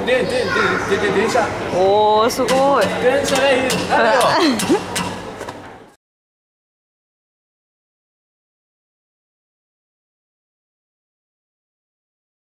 電車。 おお、すごい。 電車で、あれよ。